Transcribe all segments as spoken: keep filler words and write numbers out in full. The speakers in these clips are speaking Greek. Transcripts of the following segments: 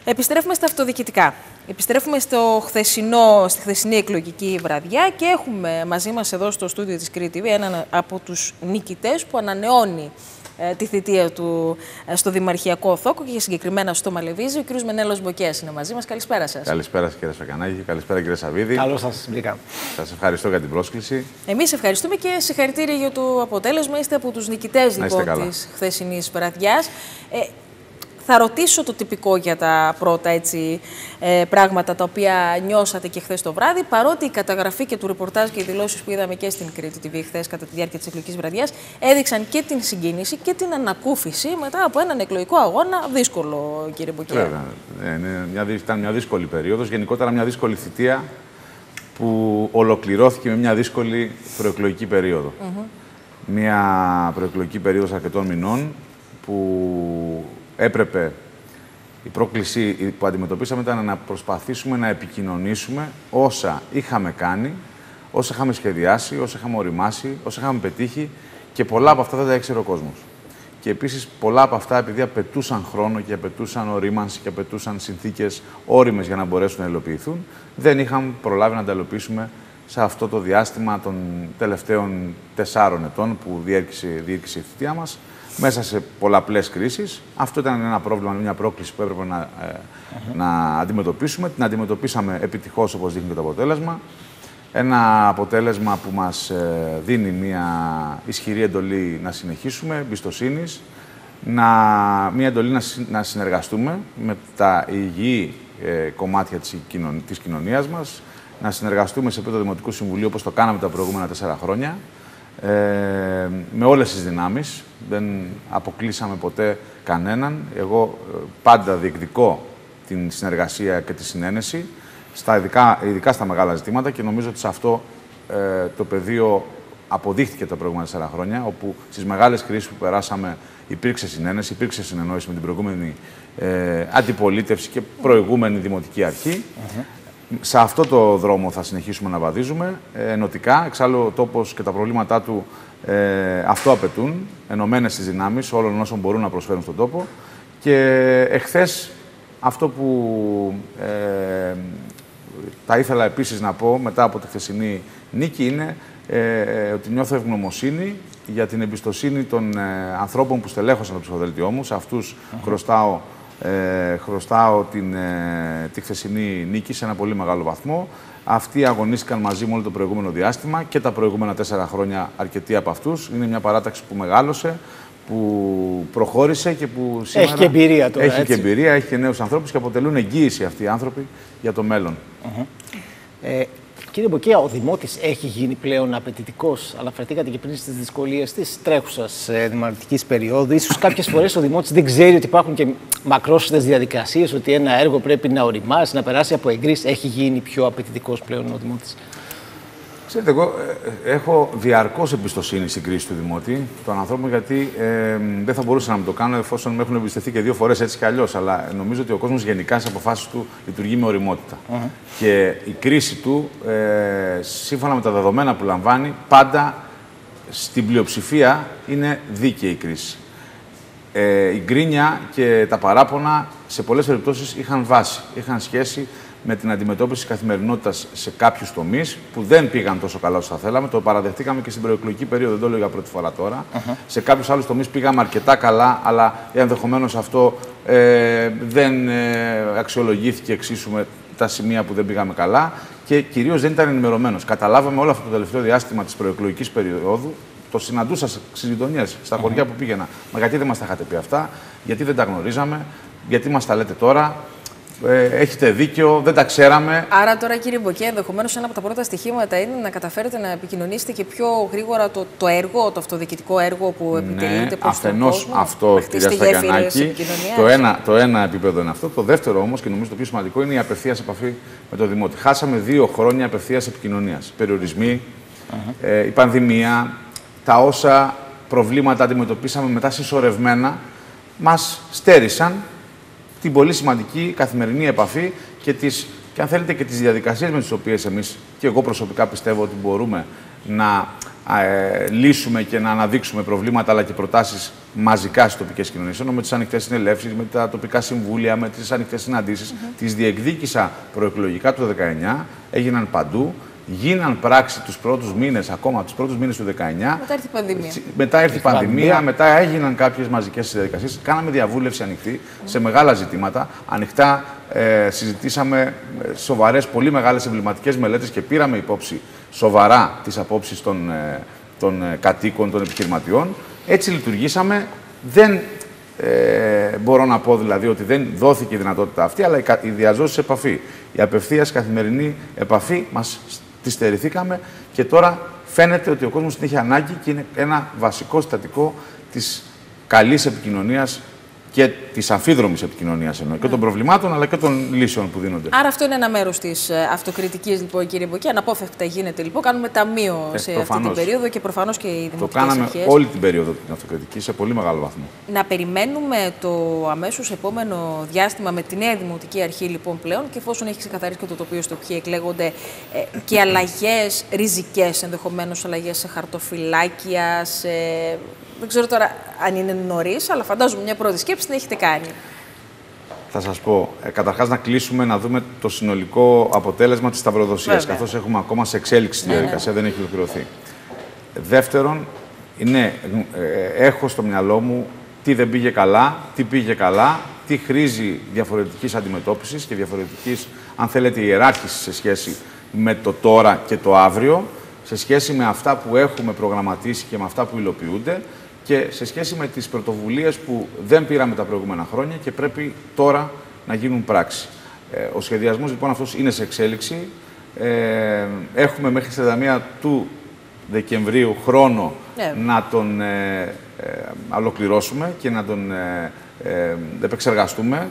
Επιστρέφουμε στα αυτοδιοικητικά. Επιστρέφουμε στο χθεσινό, στη χθεσινή εκλογική βραδιά και έχουμε μαζί μας εδώ στο στούντιο της Κρήτη τι βι έναν από τους νικητές που ανανεώνει ε, τη θητεία του ε, στο Δημαρχιακό Θόκο και συγκεκριμένα στο Μαλεβίζι. Ο κ. Μενέλος Μποκέας είναι μαζί μας. Καλησπέρα σας. Καλησπέρα κύριε Σακανάκη, καλησπέρα κύριε Σαββίδη. Καλώς σας βρήκα. Σας ευχαριστώ για την πρόσκληση. Εμείς ευχαριστούμε και συγχαρητήρια για το αποτέλεσμα. Είστε από τους νικητές λοιπόν, της χθεσινής βραδιάς. Ε, Θα ρωτήσω το τυπικό για τα πρώτα έτσι, ε, πράγματα τα οποία νιώσατε και χθες το βράδυ, παρότι η καταγραφή και του ρεπορτάζ και οι δηλώσεις που είδαμε και στην Κρήτη τι βι χθες κατά τη διάρκεια της εκλογικής βραδιάς έδειξαν και την συγκίνηση και την ανακούφιση μετά από έναν εκλογικό αγώνα δύσκολο, κύριε Μποκέα. Βέβαια. Ε, ήταν μια δύσκολη περίοδος, γενικότερα μια δύσκολη θητεία που ολοκληρώθηκε με μια δύσκολη προεκλογική περίοδο. Mm-hmm. Μια προεκλογική περίοδος αρκετών μηνών που έπρεπε, η πρόκληση που αντιμετωπίσαμε ήταν να προσπαθήσουμε να επικοινωνήσουμε όσα είχαμε κάνει, όσα είχαμε σχεδιάσει, όσα είχαμε οριμάσει, όσα είχαμε πετύχει και πολλά από αυτά δεν τα ήξερε ο κόσμος. Και επίσης πολλά από αυτά, επειδή απαιτούσαν χρόνο και απαιτούσαν ορίμανση και απαιτούσαν συνθήκες όριμες για να μπορέσουν να υλοποιηθούν, δεν είχαμε προλάβει να τα υλοποιήσουμε σε αυτό το διάστημα των τελευταίων τεσσάρων ετών που διήρκησε, διήρκησε η θητεία μας. Μέσα σε πολλαπλές κρίσεις. Αυτό ήταν ένα πρόβλημα, μια πρόκληση που έπρεπε να, ε, uh-huh. να αντιμετωπίσουμε. Την αντιμετωπίσαμε επιτυχώς, όπως δείχνει και το αποτέλεσμα. Ένα αποτέλεσμα που μας ε, δίνει μια ισχυρή εντολή να συνεχίσουμε, εμπιστοσύνης, να, μια εντολή να, να συνεργαστούμε με τα υγιή ε, κομμάτια της, κοινων, της κοινωνίας μας, να συνεργαστούμε σε επίπεδο Δημοτικού Συμβουλίου, όπως το κάναμε τα προηγούμενα τέσσερα χρόνια. Ε, με όλες τις δυνάμεις, δεν αποκλείσαμε ποτέ κανέναν. Εγώ πάντα διεκδικώ την συνεργασία και τη συνένεση, στα ειδικά, ειδικά στα μεγάλα ζητήματα και νομίζω ότι σε αυτό ε, το πεδίο αποδείχθηκε τα προηγούμενα τέσσερα χρόνια, όπου στις μεγάλες κρίσεις που περάσαμε υπήρξε συνένεση, υπήρξε συνεννόηση με την προηγούμενη ε, αντιπολίτευση και προηγούμενη δημοτική αρχή. Mm-hmm. Σε αυτό το δρόμο θα συνεχίσουμε να βαδίζουμε ε, ενωτικά. Εξάλλου, ο τόπος και τα προβλήματά του ε, αυτό απαιτούν, ενωμένες τις δυνάμεις όλων όσων μπορούν να προσφέρουν στον τόπο. Και εχθές, αυτό που ε, θα ήθελα επίσης να πω μετά από τη χθεσινή νίκη είναι ε, ότι νιώθω ευγνωμοσύνη για την εμπιστοσύνη των ε, ανθρώπων που στελέχωσαν το ψηφοδέλτιό μου. Σε αυτούς uh-huh. χρωστάω Ε, χρωστάω την, ε, τη χθεσινή νίκη σε ένα πολύ μεγάλο βαθμό. Αυτοί αγωνίστηκαν μαζί μου όλο το προηγούμενο διάστημα και τα προηγούμενα τέσσερα χρόνια αρκετοί από αυτούς. Είναι μια παράταξη που μεγάλωσε, που προχώρησε και που σήμερα έχει και εμπειρία τώρα, έχει έτσι. και εμπειρία, έχει και νέους ανθρώπους και αποτελούν εγγύηση αυτοί οι άνθρωποι για το μέλλον. Uh-huh. ε, Κύριε Μποκέα, ο Δημότης έχει γίνει πλέον απαιτητικός. Αναφερθήκατε και πριν στις δυσκολίες της τρέχουσας ε, δημαρχικής περίοδου. Ίσως κάποιες φορές ο Δημότης δεν ξέρει ότι υπάρχουν και μακρόσιτες διαδικασίες, ότι ένα έργο πρέπει να οριμάσει, να περάσει από εγκρίσεις. Έχει γίνει πιο απαιτητικός πλέον ο Δημότης? Ξέρετε, εγώ ε, έχω διαρκώς εμπιστοσύνη στην κρίση του Δημότη, των ανθρώπων, γιατί ε, δεν θα μπορούσα να μου το κάνω εφόσον με έχουν εμπιστευτεί και δύο φορές έτσι κι αλλιώς. Αλλά νομίζω ότι ο κόσμος γενικά στις αποφάσεις του λειτουργεί με ωριμότητα. Uh-huh. Και η κρίση του, ε, σύμφωνα με τα δεδομένα που λαμβάνει, πάντα στην πλειοψηφία είναι δίκαιη η κρίση. Ε, η γκρίνια και τα παράπονα σε πολλές περιπτώσεις είχαν βάση, είχαν σχέση με την αντιμετώπιση της καθημερινότητας σε κάποιους τομείς που δεν πήγαν τόσο καλά όσο θα θέλαμε. Το παραδεχτήκαμε και στην προεκλογική περίοδο, δεν το λέω για πρώτη φορά τώρα. Uh-huh. Σε κάποιους άλλους τομείς πήγαμε αρκετά καλά, αλλά ενδεχομένως αυτό ε, δεν ε, αξιολογήθηκε εξίσου με τα σημεία που δεν πήγαμε καλά και κυρίως δεν ήταν ενημερωμένος. Καταλάβαμε όλο αυτό το τελευταίο διάστημα της προεκλογικής περίοδου. Το συναντούσα στις γειτονιές, στα uh-huh. χωριά που πήγαινα. Μα γιατί δεν μας τα είχατε πει αυτά, γιατί δεν τα γνωρίζαμε, γιατί μας τα λέτε τώρα. Ε, έχετε δίκιο, δεν τα ξέραμε. Άρα τώρα, κύριε Μποκέα, ενδεχομένως ένα από τα πρώτα στοιχήματα είναι να καταφέρετε να επικοινωνήσετε και πιο γρήγορα το, το έργο, το αυτοδιοικητικό έργο που επιτελείται προς τον κόσμο. Αυτό, κυρία Στακιανάκη, το ένα, το ένα επίπεδο είναι αυτό. Το δεύτερο όμως, και νομίζω το πιο σημαντικό, είναι η απευθείας επαφή με το Δημότη. Χάσαμε δύο χρόνια απευθείας επικοινωνίας. Περιορισμοί, uh-huh. ε, η πανδημία, τα όσα προβλήματα αντιμετωπίσαμε μετά συσσωρευμένα, μας στέρισαν την πολύ σημαντική καθημερινή επαφή και, τις, και αν θέλετε και τις διαδικασίες με τις οποίες εμείς και εγώ προσωπικά πιστεύω ότι μπορούμε να ε, λύσουμε και να αναδείξουμε προβλήματα αλλά και προτάσεις μαζικά στις τοπικές κοινωνίες. Ενώ με τις ανοιχτές συνελεύσεις, με τα τοπικά συμβούλια, με τις ανοιχτές συναντήσεις, mm-hmm. τις διεκδίκησα προεκλογικά το δεκαεννιά, έγιναν παντού. Γίναν πράξη τους πρώτους μήνες, ακόμα τους πρώτους μήνες του δεκαεννιά. Μετά ήρθε η πανδημία. Μετά ήρθε η πανδημία, μετά έγιναν κάποιες μαζικές διαδικασίες. Κάναμε διαβούλευση ανοιχτή mm. σε μεγάλα ζητήματα. Ανοιχτά ε, συζητήσαμε σοβαρές, πολύ μεγάλες εμβληματικές μελέτες και πήραμε υπόψη σοβαρά τις απόψεις των, ε, των ε, κατοίκων, των επιχειρηματιών. Έτσι λειτουργήσαμε. Δεν ε, μπορώ να πω δηλαδή ότι δεν δόθηκε η δυνατότητα αυτή, αλλά η, η διαζώσης επαφή, η απευθείας καθημερινή επαφή μας τη στερηθήκαμε και τώρα φαίνεται ότι ο κόσμος την έχει ανάγκη και είναι ένα βασικό συστατικό της καλής επικοινωνίας και της αμφίδρομης επικοινωνίας εννοώ, mm. και των προβλημάτων αλλά και των λύσεων που δίνονται. Άρα αυτό είναι ένα μέρος της αυτοκριτικής, λοιπόν, κύριε Μποκή. Αναπόφευκτα γίνεται, λοιπόν. Κάνουμε ταμείο ε, σε προφανώς. αυτή την περίοδο και προφανώς και οι δημοτικές αρχές. Το κάναμε αρχές. όλη την περίοδο την αυτοκριτική σε πολύ μεγάλο βαθμό. Να περιμένουμε το αμέσως επόμενο διάστημα με τη νέα δημοτική αρχή, λοιπόν, πλέον, και εφόσον έχει ξεκαθαρίσει και το τοπίο στο ποιοι εκλέγονται, ε, και αλλαγές ριζικές, ενδεχομένως αλλαγές σε χαρτοφυλάκια, σε... Δεν ξέρω τώρα αν είναι νωρίς, αλλά φαντάζομαι μια πρώτη σκέψη την έχετε κάνει. Θα σας πω, ε, καταρχάς να κλείσουμε να δούμε το συνολικό αποτέλεσμα της σταυροδοσίας, καθώς έχουμε ακόμα σε εξέλιξη τη ναι, διαδικασία, ναι. δεν έχει ολοκληρωθεί. Δεύτερον, ναι, ε, έχω στο μυαλό μου τι δεν πήγε καλά, τι πήγε καλά, τι χρήζει διαφορετικής αντιμετώπισης και διαφορετικής, αν θέλετε, ιεράρχησης σε σχέση με το τώρα και το αύριο, σε σχέση με αυτά που έχουμε προγραμματίσει και με αυτά που υλοποιούνται και σε σχέση με τις πρωτοβουλίες που δεν πήραμε τα προηγούμενα χρόνια και πρέπει τώρα να γίνουν πράξη. Ε, ο σχεδιασμός λοιπόν αυτός είναι σε εξέλιξη. Ε, έχουμε μέχρι τις τριάντα μία του Δεκεμβρίου χρόνο yeah. να τον ε, ε, ολοκληρώσουμε και να τον ε, ε, επεξεργαστούμε.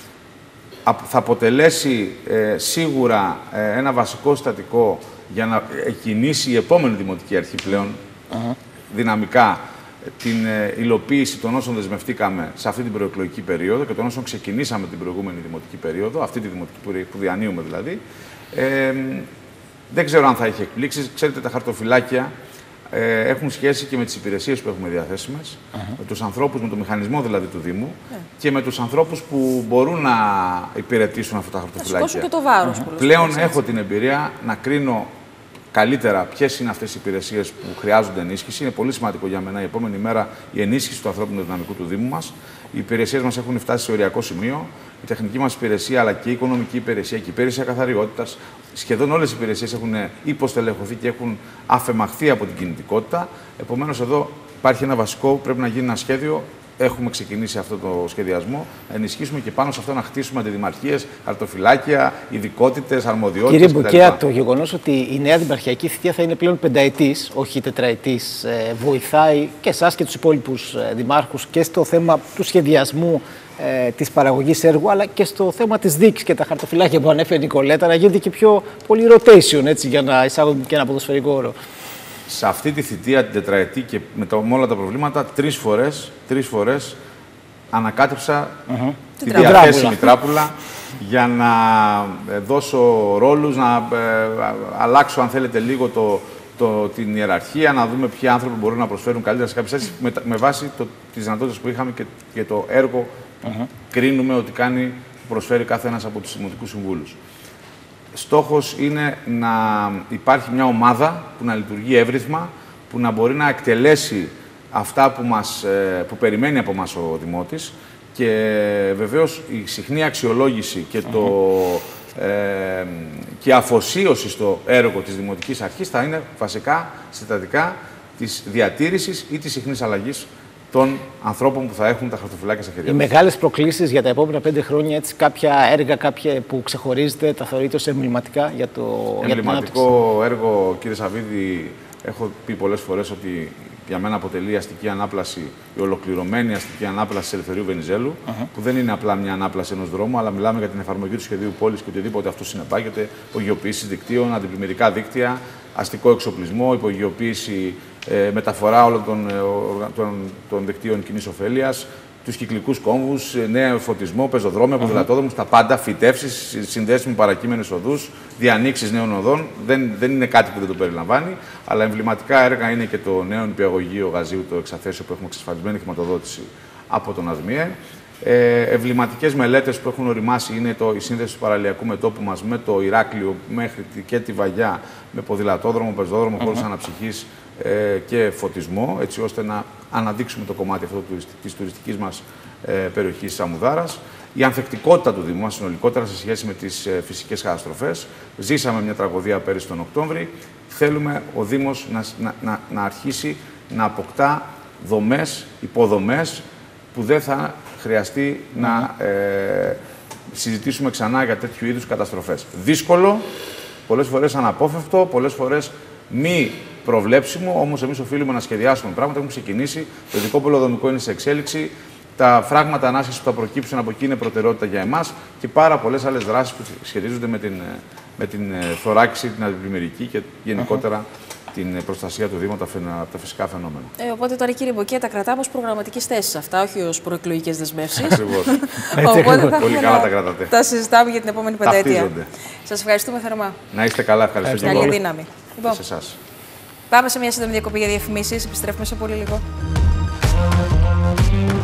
Θα αποτελέσει ε, σίγουρα ε, ένα βασικό συστατικό για να κινήσει η επόμενη δημοτική αρχή πλέον uh-huh. δυναμικά την ε, υλοποίηση των όσων δεσμευτήκαμε σε αυτή την προεκλογική περίοδο και των όσων ξεκινήσαμε την προηγούμενη δημοτική περίοδο, αυτή τη δημοτική που διανύουμε δηλαδή. Ε, δεν ξέρω αν θα έχει εκπλήξεις. Ξέρετε, τα χαρτοφυλάκια ε, έχουν σχέση και με τις υπηρεσίες που έχουμε διαθέσιμες, uh-huh. με τους ανθρώπους, με το μηχανισμό δηλαδή του Δήμου yeah. και με τους ανθρώπους που μπορούν να υπηρετήσουν αυτά τα χαρτοφυλάκια. Θα και το βάρος. Uh-huh. Πλέον έχω έτσι. την εμπειρία να κρίνω καλύτερα ποιες είναι αυτές οι υπηρεσίες που χρειάζονται ενίσχυση. Είναι πολύ σημαντικό για μένα η επόμενη μέρα η ενίσχυση του ανθρώπινου δυναμικού του Δήμου μας. Οι υπηρεσίες μας έχουν φτάσει σε οριακό σημείο. Η τεχνική μας υπηρεσία, αλλά και η οικονομική υπηρεσία και η υπηρεσία καθαριότητας. Σχεδόν όλες οι υπηρεσίες έχουν υποστελεχωθεί και έχουν αφεμαχθεί από την κινητικότητα. Επομένως, εδώ υπάρχει ένα βασικό, πρέπει να γίνει ένα σχέδιο. Έχουμε ξεκινήσει αυτό το σχεδιασμό, να ενισχύσουμε και πάνω σε αυτό να χτίσουμε αντιδημαρχίες, χαρτοφυλάκια, ειδικότητες, αρμοδιότητες. Κύριε Μποκέα, το γεγονός ότι η νέα δημαρχιακή θητεία θα είναι πλέον πενταετής, όχι τετραετής, βοηθάει και εσάς και τους υπόλοιπους δημάρχους και στο θέμα του σχεδιασμού ε, της παραγωγής έργου, αλλά και στο θέμα της δίκης και τα χαρτοφυλάκια που ανέφερε η Νικολέτα, να γίνεται και πιο πολύ rotation, έτσι, για να εισάγουμε και ένα ποδοσφαιρικό όρο. Σε αυτή τη θητεία, την τετραετή και με, το, με όλα τα προβλήματα, τρεις φορές, τρεις φορές ανακάτεψα mm-hmm. τη διαθέσιμη τράπουλα για να ε, δώσω ρόλους, να ε, αλλάξω, αν θέλετε, λίγο το, το, την ιεραρχία, να δούμε ποιοι άνθρωποι μπορούν να προσφέρουν καλύτερα σε κάποιες θέσεις, με, με βάση το, τις δυνατότητες που είχαμε και, και το έργο mm-hmm. κρίνουμε ότι κάνει, προσφέρει κάθε ένας από τους δημοτικούς συμβούλους. Στόχος είναι να υπάρχει μια ομάδα που να λειτουργεί εύρυθμα, που να μπορεί να εκτελέσει αυτά που, μας, που περιμένει από μας ο Δημότης και βεβαίως η συχνή αξιολόγηση και, το, ε, και η αφοσίωση στο έργο της Δημοτικής Αρχής θα είναι βασικά συστατικά της διατήρησης ή της συχνής αλλαγής των ανθρώπων που θα έχουν τα χαρτοφυλάκια στα χέρια τους. Οι μεγάλες προκλήσεις για τα επόμενα πέντε χρόνια, έτσι, κάποια έργα κάποια που ξεχωρίζετε, τα θεωρείτε ως εμβληματικά για το εμβληματικό έργο, κύριε Σαββίδη, έχω πει πολλές φορές ότι για μένα αποτελεί αστική ανάπλαση, η ολοκληρωμένη αστική ανάπλαση της Ελευθερίου Βενιζέλου, uh-huh. που δεν είναι απλά μια ανάπλαση ενός δρόμου, αλλά μιλάμε για την εφαρμογή του σχεδίου πόλης και οτιδήποτε αυτό συνεπάγεται, υπογειοποίηση δικτύων, αντιπλημμυρικά δίκτυα, αστικό εξοπλισμό, υπογειοποίηση, ε, μεταφορά όλων των, ε, των, των δικτύων κοινής ωφέλειας, τους κυκλικούς κόμβους, νέο φωτισμό, πεζοδρόμια, ποδηλατόδρομους, τα πάντα, φυτεύσεις, συνδέσεις με παρακείμενες οδούς, διανοίξεις νέων οδών. Δεν, δεν είναι κάτι που δεν το περιλαμβάνει, αλλά εμβληματικά έργα είναι και το νέο νηπιαγωγείο Γαζίου, το εξαθέσιο που έχουμε εξασφαλισμένη χρηματοδότηση από τον ΑΔΜΙΕ. Ε, Εμβληματικές μελέτες που έχουν οριμάσει είναι το, η σύνδεση του παραλιακού μετώπου μας με το Ηράκλειο μέχρι και τη Βαγιά, με ποδηλατόδρομο, πεζόδρομο, χώρους mm-hmm. αναψυχής ε, και φωτισμό, έτσι ώστε να αναδείξουμε το κομμάτι αυτό της τουριστικής μας ε, περιοχής της Σαμουδάρας. Η ανθεκτικότητα του Δήμου μας συνολικότερα σε σχέση με τις ε, φυσικές καταστροφές. Ζήσαμε μια τραγωδία πέρυσι τον Οκτώβρη. Θέλουμε ο Δήμος να, να, να, να αρχίσει να αποκτά δομές, υποδομές που δεν θα χρειαστεί mm-hmm. να ε, συζητήσουμε ξανά για τέτοιου είδους καταστροφές. Δύσκολο, πολλές φορές αναπόφευκτο, πολλές φορές μη προβλέψιμο, όμως εμείς οφείλουμε να σχεδιάσουμε πράγματα. Έχουμε ξεκινήσει, το ειδικό πολεοδομικό είναι σε εξέλιξη, τα φράγματα ανάσχεσης που θα προκύψουν από εκεί είναι προτεραιότητα για εμάς και πάρα πολλές άλλες δράσεις που σχετίζονται με την, με την θωράκιση, την αντιπλημμυρική και γενικότερα mm-hmm. την προστασία του Δήμου από τα φυσικά φαινόμενα. Ε, οπότε τώρα, κύριε Μποκέ, τα κρατάμε ως προγραμματικές θέσεις αυτά, όχι ως προεκλογικές δεσμεύσεις. Ακριβώς. Οπότε πολύ καλά τα κρατάτε. Τα συζητάμε για την επόμενη πενταετία. Σας ευχαριστούμε θερμά. Να είστε καλά, ευχαριστώ και καλή δύναμη. Λοιπόν, σε εσάς. Πάμε σε μια σύντομη διακοπή για διαφημίσεις. Επιστρέφουμε σε πολύ λίγο.